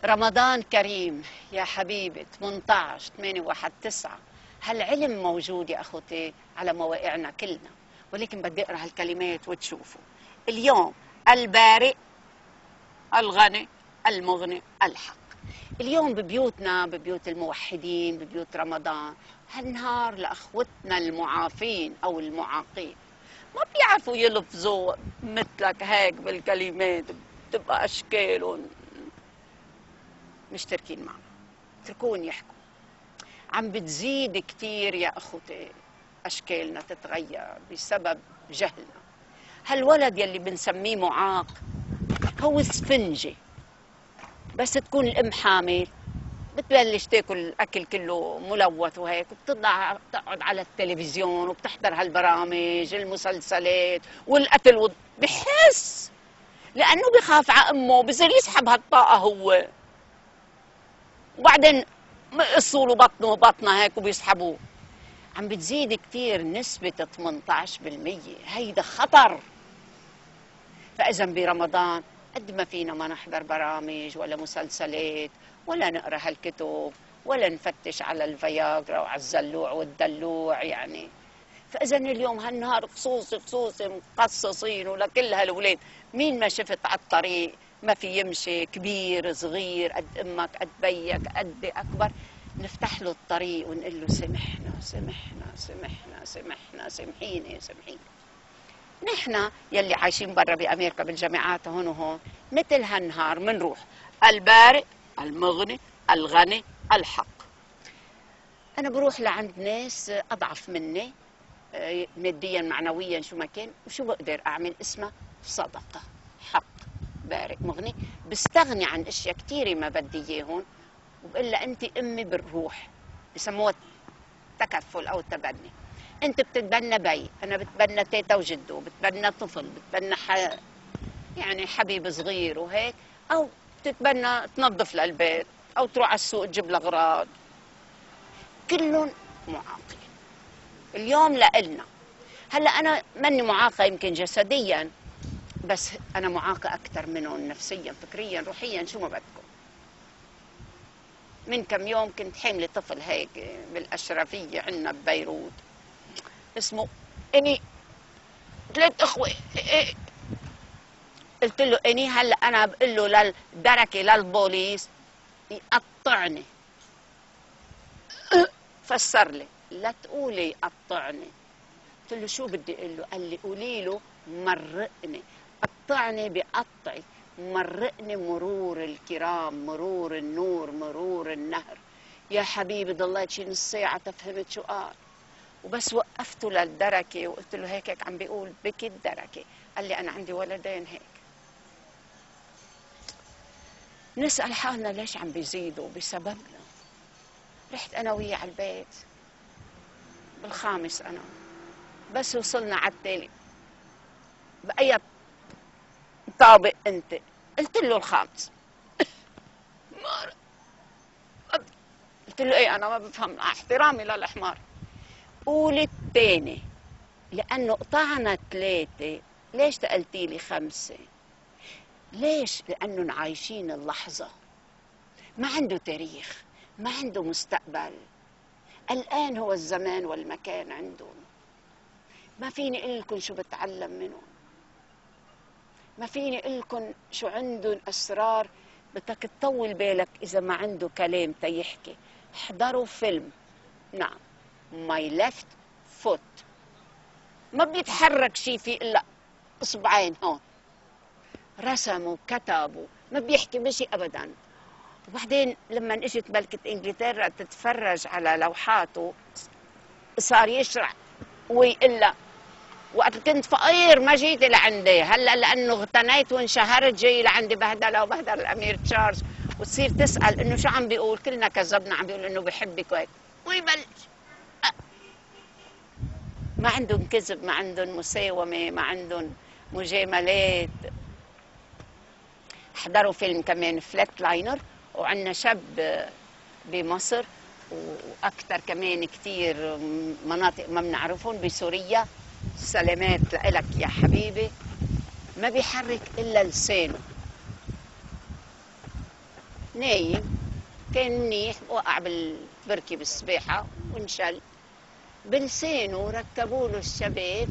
رمضان كريم يا حبيبي. 18 8 1 9. هالعلم موجود يا اخوتي على مواقعنا كلنا، ولكن بدي اقرا هالكلمات وتشوفوا. اليوم البارئ الغني المغني الحق. اليوم ببيوتنا، ببيوت الموحدين، ببيوت رمضان، هالنهار لاخوتنا المعافين او المعاقين ما بيعرفوا يلفظوا مثلك هيك بالكلمات، بتبقى اشكالهم مشتركين معنا. اتركون يحكوا. عم بتزيد كتير يا اخوتي اشكالنا تتغير بسبب جهلنا. هالولد يلي بنسميه معاق هو اسفنجه، بس تكون الام حامل بتبلش تاكل الاكل كله ملوث وهيك، وبتطلع تقعد على التلفزيون وبتحضر هالبرامج المسلسلات والقتل بحس لانه بخاف على امه بصير يسحب هالطاقه هو، وبعدين بقصوا له بطنه هيك وبيسحبوه. عم بتزيد كتير نسبة 18%. هيدا خطر. فإذا برمضان قد ما فينا ما نحضر برامج ولا مسلسلات ولا نقرأ هالكتب ولا نفتش على الفياغرا وعلى الزلوع والدلوع يعني. فإذا اليوم هالنهار خصوصي مخصصين ولكل هالولاد. مين ما شفت على الطريق ما في يمشي، كبير صغير، قد امك قد بيك قد اكبر، نفتح له الطريق ونقول له سمحنا سمحنا سمحنا سمحنا سامحيني سامحيني. نحن يلي عايشين برا بامريكا بالجامعات هون وهون مثل هالنهار منروح البارئ المغني الغني الحق. انا بروح لعند ناس اضعف مني ماديا معنويا شو ما كان، وشو بقدر اعمل؟ اسمها صدقه، حق، بارئ، مغني. بستغني عن اشياء كثيره ما بدي اياهم وبقول لها انت امي بالروح، بسموها تكفل او تبني. انت بتتبنى بي، انا بتبنى تيتا وجدو، بتبنى طفل، بتبنى يعني حبيب صغير وهيك، او بتتبنى تنظف للبيت او تروح على السوق تجيب الاغراض. كلهم معاقين اليوم لإلنا. هلا انا ماني معاقه يمكن جسديا، بس انا معاقه اكثر منهم نفسيا فكريا روحيا شو ما بدكم. من كم يوم كنت حامله طفل هيك بالاشرفيه عندنا ببيروت اسمه اني، 3 اخوه. قلت له اني هلا انا بقول له للدركه للبوليس يقطعني. فسر لي لا تقولي قطعني. قلت له شو بدي اقول له؟ قال لي قولي له مرقني. قطعني بقطعي، مرقني مرور الكرام، مرور النور، مرور النهر. يا حبيبي ضليت شي نص ساعه تفهمت شو قال، وبس وقفته للدركه وقلت له هيك عم بيقول بكي الدركه. قال لي انا عندي ولدين هيك. نسال حالنا ليش عم بيزيدوا؟ بسببنا. رحت انا وياه على البيت بالخامس، انا بس وصلنا على التالي بأي طابق انت؟ قلت له الخامس. قلت له ايه انا ما بفهم، احترامي للحمار. قول الثاني لانه قطعنا 3. ليش سالتي لي 5؟ ليش؟ لانهم عايشين اللحظه، ما عنده تاريخ، ما عنده مستقبل. الان هو الزمان والمكان عندهم. ما فيني اقول لكم شو بتعلم منهم، ما فيني اقول لكم شو عندهم اسرار بدك تطول بالك اذا ما عنده كلام تيحكي. احضروا فيلم، نعم، ماي ليفت فوت، ما بيتحرك شيء فيه الا اصبعين هون. رسموا كتبوا، ما بيحكي بشيء ابدا. وبعدين لما اجت ملكة انجلترا تتفرج على لوحاته صار يشرح ويقول لها وقت كنت فقير ما جيت لعندي، هلا لانه اغتنيت وانشهرت جاي لعندي بهدله وبهدل الامير تشارلز. وتصير تسال انه شو عم بيقول؟ كلنا كذبنا، عم بيقول انه بحبك وهيك. ويبلش ما عندهم كذب، ما عندهم مساومه، ما عندهم مجاملات. احضروا فيلم كمان فلات لاينر، وعندنا شاب بمصر واكثر كمان كثير مناطق ما بنعرفهم بسوريا. سلامات لك يا حبيبي، ما بيحرك الا لسانه، نايم، كان منيح، وقع بالبركة بالسباحة وانشل. بلسانه ركبوا له الشباب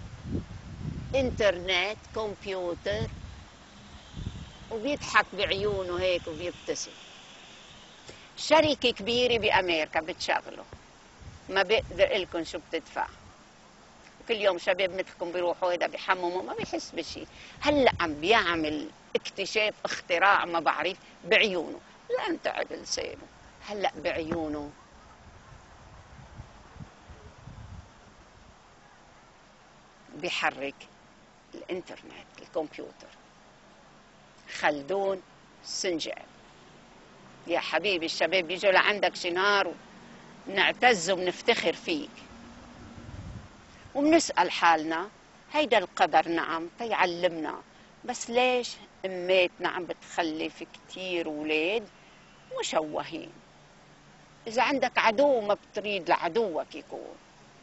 انترنت كمبيوتر، وبيضحك بعيونه هيك وبيبتسم. شركة كبيرة بأمريكا بتشغله، ما بقدر لكم شو بتدفع. كل يوم شباب مثلكم بيروحوا هيدا بيحمموا، ما بيحس بشيء. هلا عم بيعمل اكتشاف اختراع ما بعرف بعيونه، لا تعب لسانه، هلا بعيونه بيحرك الانترنت الكمبيوتر. خلدون سنجاب. يا حبيبي الشباب بيجوا لعندك شنار، ونعتز وبنفتخر فيك وبنسأل حالنا هيدا القدر نعم تيعلمنا، بس ليش اماتنا عم بتخلف كتير ولاد مشوهين؟ إذا عندك عدو ما بتريد لعدوك يكون.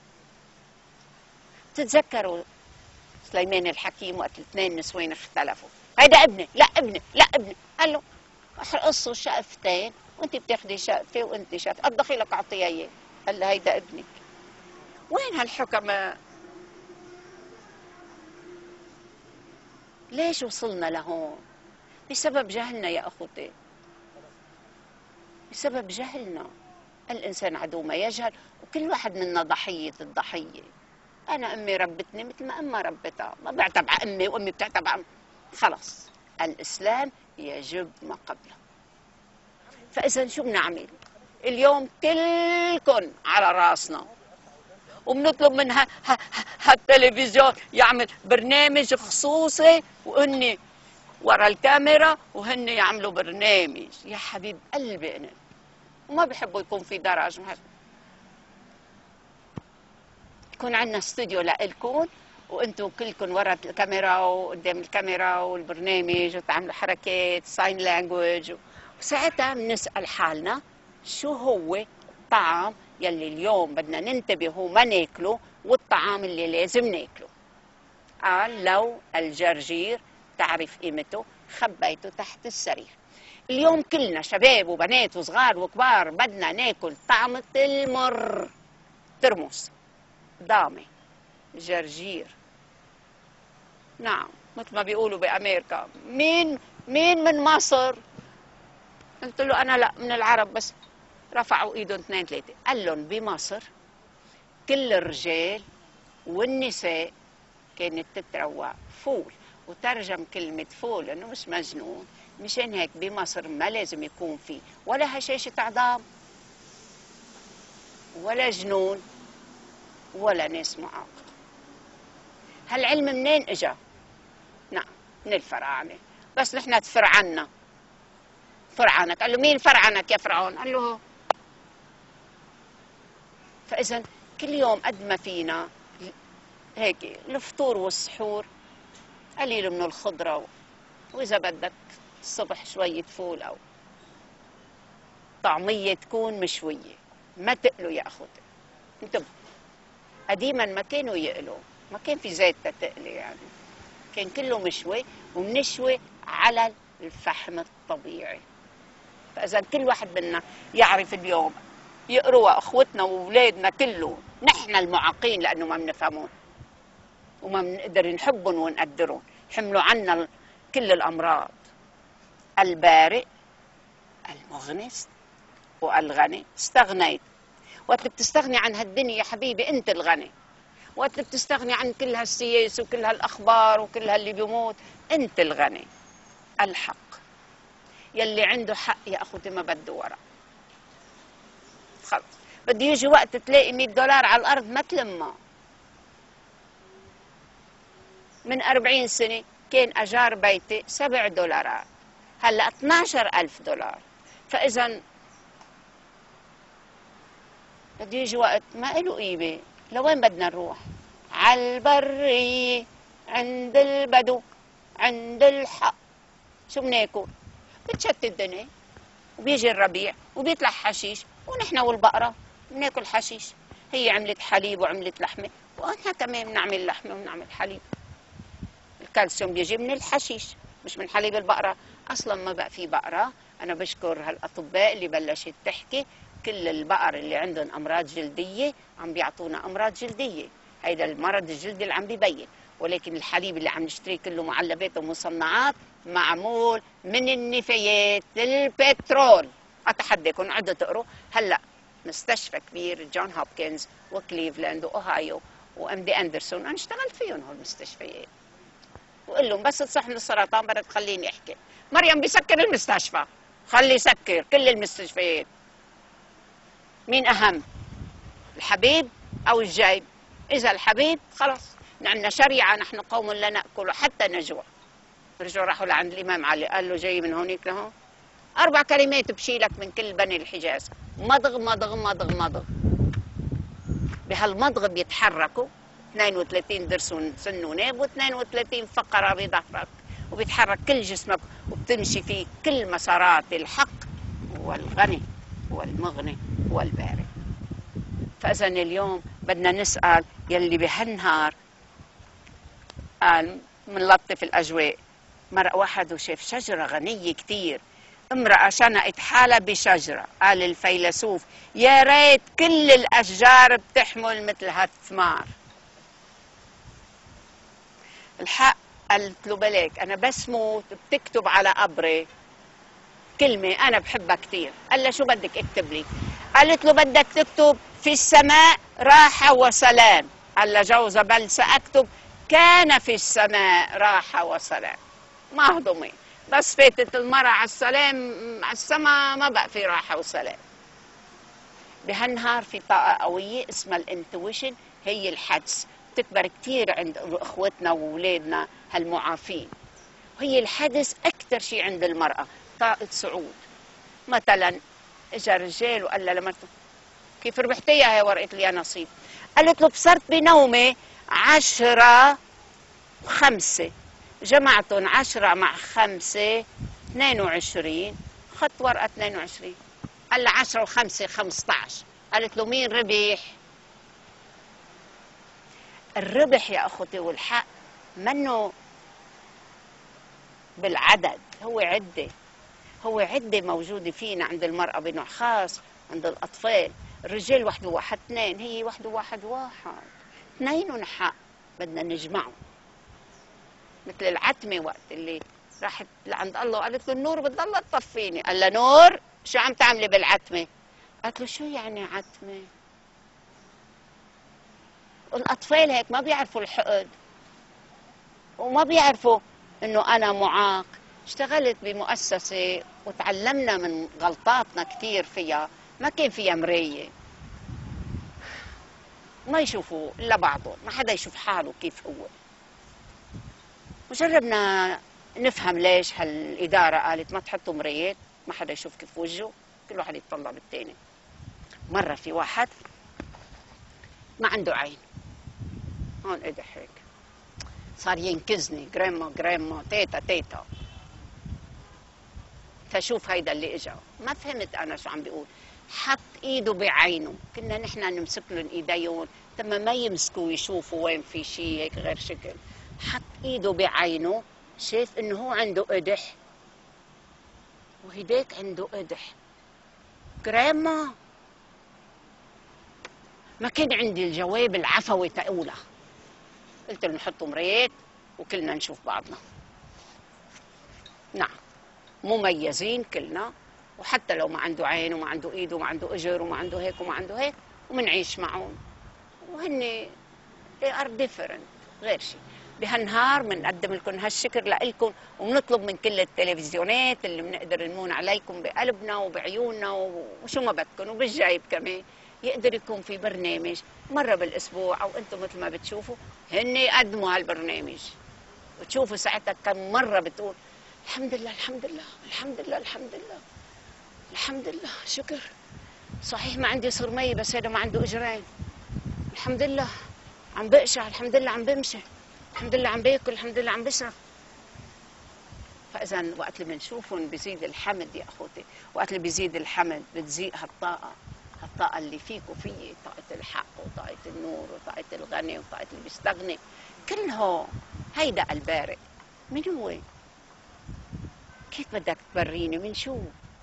تتذكروا سليمان الحكيم وقت الاثنين نسوين اختلفوا، هيدا ابني، لا ابني، لا ابني، قال له قصوا شقفتين وانت بتاخدي شقفه وانت شقفه، قد دخيلك اعطيها اياه. قال له هيدا ابنك. وين هالحكمة؟ ليش وصلنا لهون؟ بسبب جهلنا يا اخوتي، بسبب جهلنا. الانسان عدو ما يجهل، وكل واحد منا ضحيه الضحيه. انا امي ربتني مثل ما امها ربتها، ما بعتب على امي وامي بتعتب على خلص. الاسلام يجب ما قبله. فاذا شو بنعمل اليوم؟ كلكن على راسنا، وبنطلب من هالتلفزيون يعمل برنامج خصوصي، وهن ورا الكاميرا وهن يعملوا برنامج. يا حبيب قلبي أنا، وما بحبوا يكون في درج، يكون عندنا استوديو لإلكم وانتم كلكم ورا الكاميرا وقدام الكاميرا والبرنامج وتعملوا حركات ساين لانجويج، وساعتها بنسأل حالنا شو هو الطعام يلي اليوم بدنا ننتبه وما ناكله، والطعام اللي لازم ناكله. قال لو الجرجير تعرف قيمته خبيته تحت السرير. اليوم كلنا شباب وبنات وصغار وكبار بدنا ناكل طعمة المر، ترمس، ضامي، جرجير. نعم، مثل ما بيقولوا بأمريكا، مين من مصر؟ قلت له أنا لا، من العرب. بس رفعوا ايدهم اثنين ثلاثة. قال لهم بمصر كل الرجال والنساء كانت تتروى فول، وترجم كلمة فول لأنه مش مجنون. مشان هيك بمصر ما لازم يكون فيه ولا هشاشة عظام ولا جنون ولا ناس معاقة. هالعلم منين اجا؟ نعم، من الفراعنة. بس نحن تفرعنا. فرعنك. قال له مين فرعنك يا فرعون؟ قال له هو. فإذا كل يوم قد ما فينا هيك الفطور والسحور قليل من الخضرة، وإذا بدك الصبح شوية فول أو طعمية تكون مشوية، ما تقلوا يا أخوتي. انتبهوا، قديما ما كانوا يقلوا، ما كان في زيت تقلي يعني، كان كله مشوي، ومنشوي على الفحم الطبيعي. فإذا كل واحد منا يعرف اليوم يقروا أخوتنا وأولادنا كله، نحن المعاقين لأنه ما بنفهمون وما بنقدر نحبهم ونقدرهم، حملوا عنا كل الأمراض. البارئ المغنس والغني. استغنيت. وقت بتستغني عن هالدنيا يا حبيبي انت الغني. وقت بتستغني عن كل هالسياسة وكل هالأخبار وكل هاللي بيموت، انت الغني. الحق. يلي عنده حق يا أخوتي ما بده ورا. خلص، بده يجي وقت تلاقي $100 على الأرض ما تلمها. من 40 سنة كان أجار بيتي $7، هلأ $12,000. فإذا بده يجي وقت ما له قيمة. لوين بدنا نروح؟ على البرية عند البدو عند الحق. شو بناكل؟ بتشتت الدنيا، وبيجي الربيع وبيطلع حشيش، ونحن والبقرة بناكل حشيش. هي عملت حليب وعملت لحمة، وأنا كمان بنعمل لحمة وبنعمل حليب. الكالسيوم بيجي من الحشيش مش من حليب البقرة. أصلا ما بقى في بقرة أنا بشكر هالأطباء اللي بلشت تحكي كل البقر اللي عندهم أمراض جلدية عم بيعطونا أمراض جلدية. هيدا المرض الجلدي اللي عم بيبين، ولكن الحليب اللي عم نشتريه كله معلبات ومصنعات معمول من النفايات البترول. أتحداكم عدوا تقروا. هلأ مستشفى كبير جون هوبكنز وكليفلاند وأوهايو وام دي اندرسون انا اشتغلت فيهم هول المستشفيات، وقول لهم بس تصح من السرطان بدك تخليني احكي. مريم بيسكر المستشفى، خلي يسكر كل المستشفيات. مين اهم، الحبيب او الجايب؟ اذا الحبيب خلص، عندنا شريعه نحن قوم لا ناكل حتى نجوع. رجعوا راحوا لعند الامام علي قال له جاي من هونيك لهون 4 كلمات بشيلك من كل بني الحجاز: مضغ مضغ مضغ مضغ. بهالمضغ بيتحركوا 32 ضرس سن وناب و32 فقره بظهرك، وبيتحرك كل جسمك وبتمشي فيه كل مسارات الحق والغني والمغني والبارئ. فاذا اليوم بدنا نسال يلي بهالنهار قال منلطف الاجواء، مرق واحد وشاف شجره غنيه كثير، امرأة شنقت حالها بشجرة، قال الفيلسوف يا ريت كل الأشجار بتحمل مثل هالثمار. الحق قالت له بلاك أنا بس موت بتكتب على قبري كلمة أنا بحبها كثير. قال له شو بدك اكتب لي؟ قالت له بدك تكتب في السماء راحة وسلام. قال له جوزة بل سأكتب كان في السماء راحة وسلام. ما هضمي بس فاتت المرة على السلام على السما ما بقى في راحة وسلام. بهالنهار في طاقة قوية اسمها الانتويشن، هي الحدس، بتكبر كثير عند اخوتنا واولادنا هالمعافين. وهي الحدس اكثر شيء عند المرأة، طاقة صعود. مثلا اجى رجال وقال لها لمرته كيف ربحتيها هي ورقة لي نصيب؟ قالت له بصرت بنومي 10 و5، جمعتهم 10 مع 5 22، خدت ورقة 22. قال له 10 و5 15. قالت له مين ربح؟ الربح يا أخوتي والحق منه بالعدد، هو عدة، هو عدة موجودة فينا عند المرأة بنوع خاص، عند الأطفال. الرجال وحده واحد 2، هي وحده واحد 1، 2 حق بدنا نجمعه. مثل العتمة وقت اللي راحت لعند الله وقالت له النور بتضل تطفيني، قال لها نور شو عم تعملي بالعتمة؟ قالت له شو يعني عتمة؟ الأطفال هيك ما بيعرفوا الحقد وما بيعرفوا إنه أنا معاق. اشتغلت بمؤسسة وتعلمنا من غلطاتنا كثير فيها، ما كان فيها مراية، ما يشوفوا إلا بعضهم، ما حدا يشوف حاله كيف هو. وجربنا نفهم ليش هالإدارة قالت ما تحطوا مرايات، ما حدا يشوف كيف وجهه، كل واحد يتطلع بالتاني. مرة في واحد ما عنده عين، هون قدح هيك، صار ينكزني جريما جريما تيتا تيتا. فشوف هيدا اللي اجا، ما فهمت انا شو عم بيقول. حط ايده بعينه، كنا نحن نمسك لهم ايديهم تما ما يمسكوا ويشوفوا وين في شيء هيك غير شكل. حط ايده بعينه، شاف انه هو عنده قدح وهداك عنده قدح. جريما ما كان عندي الجواب العفوي تقولها، قلت له نحط مرايات وكلنا نشوف بعضنا. نعم مميزين كلنا، وحتى لو ما عنده عين وما عنده ايد وما عنده اجر وما عنده هيك وما عنده هيك، ومنعيش معهم وهن they are different غير شيء. بهالنهار بنقدم لكم هالشكر لكم، وبنطلب من كل التلفزيونات اللي بنقدر نمون عليكم بقلبنا وبعيوننا وشو ما بدكم، وبالجايب كمان يقدر يكون في برنامج مرة بالأسبوع، أو أنتم مثل ما بتشوفوا هن يقدموا هالبرنامج، وتشوفوا ساعتها كم مرة بتقول الحمد لله الحمد لله الحمد لله الحمد لله الحمد لله شكر. صحيح ما عندي صرمية بس هذا ما عنده إجرين، الحمد لله عم بقشع، الحمد لله عم بمشي، الحمد لله عم باكل، الحمد لله عم بشرب. فإذا وقت اللي بنشوفهم بيزيد الحمد يا أخوتي، وقت اللي بيزيد الحمد بتزيد هالطاقة، هالطاقة اللي فيك وفيي، طاقة الحق وطاقة النور وطاقة الغني وطاقة اللي بيستغني، كلهم هيدا البارئ. من هو؟ كيف بدك تبريني من شو؟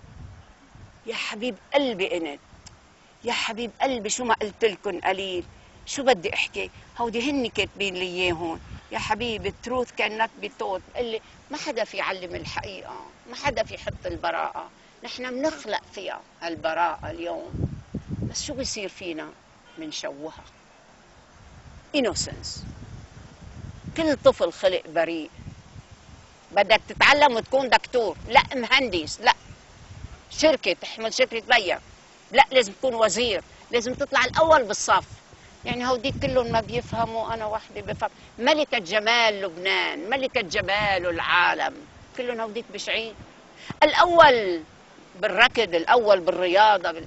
يا حبيب قلبي انت، يا حبيب قلبي شو ما قلت لكم قليل، شو بدي احكي؟ هودي هن كاتبين لي اياهم. يا حبيبي التروث كانت بتوت، قال لي ما حدا في يعلم الحقيقه، ما حدا في يحط البراءه، نحن بنخلق فيها البراءه اليوم، بس شو بيصير فينا؟ منشوهها. innocence. كل طفل خلق بريء. بدك تتعلم وتكون دكتور، لا مهندس، لا شركه تحمل شركه بيع، لا لازم تكون وزير، لازم تطلع الاول بالصف. يعني هوديك كلهم ما بيفهموا، انا وحدي بفهم. ملكه جمال لبنان، ملكه جمال العالم، كلهم هوديك بشعين. الاول بالركض، الاول بالرياضه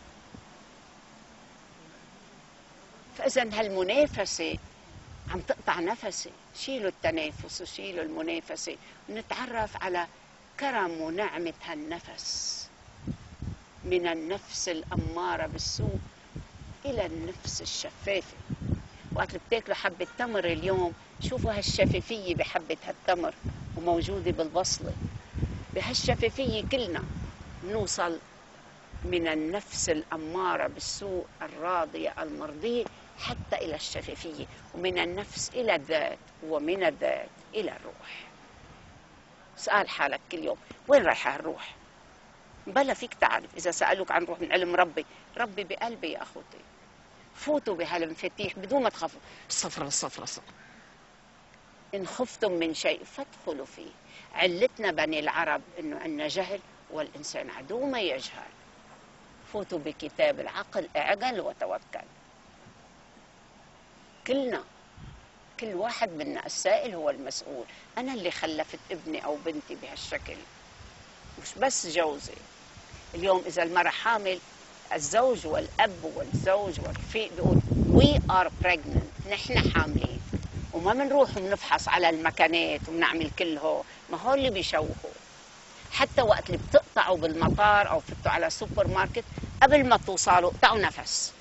فاذا هالمنافسه عم تقطع نفسي. شيلوا التنافس وشيلوا المنافسه ونتعرف على كرم ونعمه هالنفس، من النفس الاماره بالسوء الى النفس الشفافه. وقت اللي بتاكلوا حبه تمر اليوم، شوفوا هالشفافيه بحبه هالتمر وموجوده بالبصله. بهالشفافيه كلنا نوصل من النفس الاماره بالسوء الراضيه المرضيه حتى الى الشفافيه، ومن النفس الى الذات، ومن الذات الى الروح. اسال حالك كل يوم وين رايحه الروح؟ بلا فيك تعرف. اذا سالوك عن روح من علم ربي، ربي بقلبي يا اخوتي. فوتوا بهالمفاتيح بدون ما تخافوا. الصفرة الصفرة الصفرة. إن خفتم من شيء فادخلوا فيه. علتنا بني العرب إنه عنا جهل، والإنسان عدو ما يجهل. فوتوا بكتاب العقل، اعقل وتوكل. كلنا، كل واحد منا السائل هو المسؤول. أنا اللي خلفت ابني أو بنتي بهالشكل، مش بس جوزي. اليوم إذا المرأة حامل، الزوج والأب والزوج والرفيق بيقول we are pregnant، نحن حاملين، وما بنروح بنفحص على المكانات وبنعمل كل هو. ما هو اللي بيشوهوا. حتى وقت اللي بتقطعوا بالمطار أو فتوا على سوبر ماركت، قبل ما توصلوا اقطعوا نفس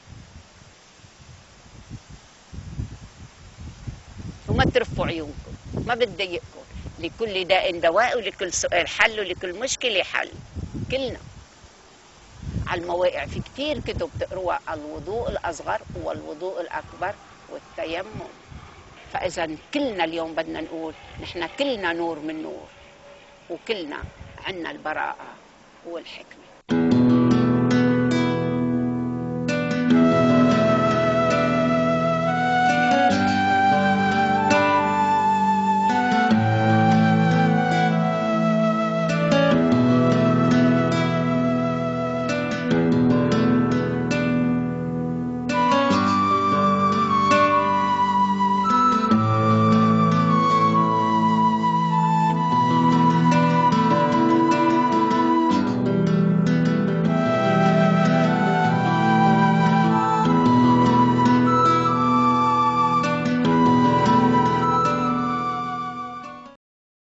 وما ترفوا عيونكم، ما بتضايقكم. لكل داء دواء، ولكل سؤال حل، ولكل مشكلة حل. كلنا على المواقع في كتير كتب تقروها، الوضوء الأصغر والوضوء الأكبر والتيمم. فإذا كلنا اليوم بدنا نقول نحن كلنا نور من نور، وكلنا عنا البراءة والحكمة.